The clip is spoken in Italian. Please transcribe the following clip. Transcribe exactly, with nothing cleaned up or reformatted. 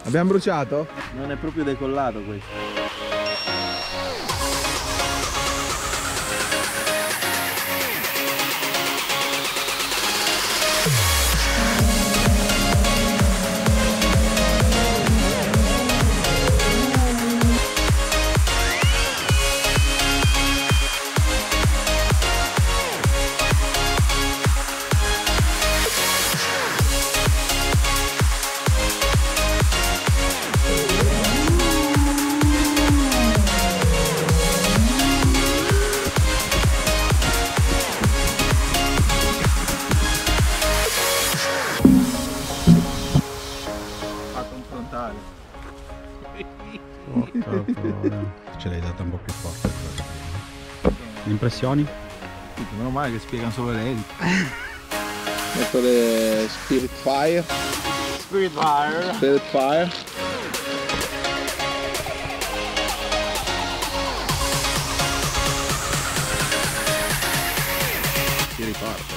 Abbiamo bruciato? Non è proprio decollato questo. Ce l'hai data un po' più forte. Impressioni? Meno male che spiegano solo lei. Metto le Spirit Fire. Spirit Fire. Spirit Fire. Si riparte.